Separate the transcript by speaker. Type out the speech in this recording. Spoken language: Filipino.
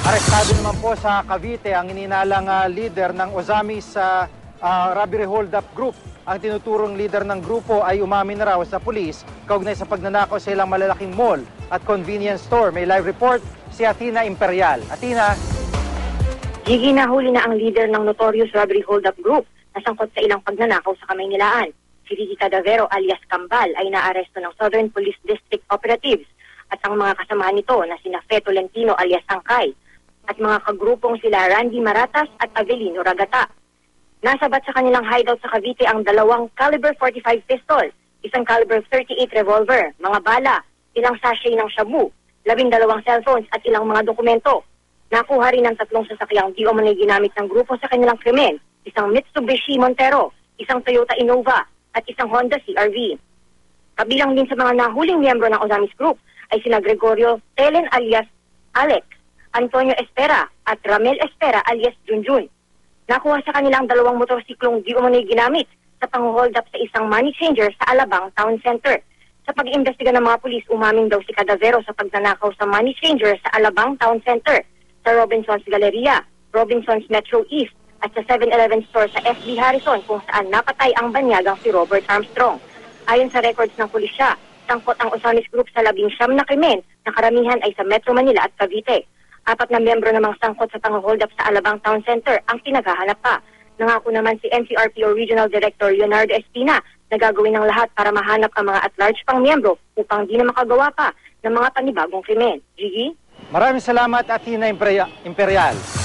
Speaker 1: Arestado naman po sa Cavite ang ininalang leader ng Ozamis Robbery Hold-up Group. Ang tinuturong leader ng grupo ay umamin na raw sa pulis kaugnay sa pagnanakaw sa ilang malalaking mall at convenience store. May live report si Athena Imperial. Athena.
Speaker 2: Gigi, nahuli na ang leader ng notorious Robbery Hold-up Group na sangkot sa ilang pagnanakaw sa Kamaynilaan. Si Ricky Cadavero alias Kambal ay naaresto ng Southern Police District Operatives at ang mga kasamahan nito na sina Fe Tolentino alias Angkay at mga kagrupong sila Randy Maratas at Avelino Ragata. Nasabat sa kanilang hideout sa Cavite ang 2 caliber 45 pistol, isang caliber 38 revolver, mga bala, ilang sachet ng shabu, 12 cellphones at ilang mga dokumento. Nakuha rin ang 3 sasakyang di umano'y ginamit ng grupo sa kanilang krimen, isang Mitsubishi Montero, isang Toyota Innova at isang Honda CR-V. Kabilang din sa mga nahuling miyembro ng Ozamis Group ay sina Gregorio Telen alias Alex, Antonio Espera at Ramel Espera alias Junjun. Nakuha sa kanilang 2 motorsiklong di umano'y ginamit sa pang-hold up sa isang money changer sa Alabang Town Center. Sa pag-iimbestiga ng mga pulis, umamin daw si Cadavero sa pagnanakaw sa money changer sa Alabang Town Center, sa Robinson's Galleria, Robinson's Metro East at sa 7-Eleven store sa SB Harrison kung saan napatay ang banyagang si Robert Armstrong. Ayon sa records ng pulisya, sangkot ang Ozamis Group sa 19 na krimen na karamihan ay sa Metro Manila at Cavite. 4 na miyembro namang sangkot sa pang-hold up sa Alabang Town Center ang pinaghahanap pa. Nangako naman si NCRPO Regional Director Leonardo Espina na gagawin ng lahat para mahanap ang mga at-large pang miyembro upang di na makagawa pa ng mga panibagong krimen. Gigi?
Speaker 1: Maraming salamat, Athena Imperial.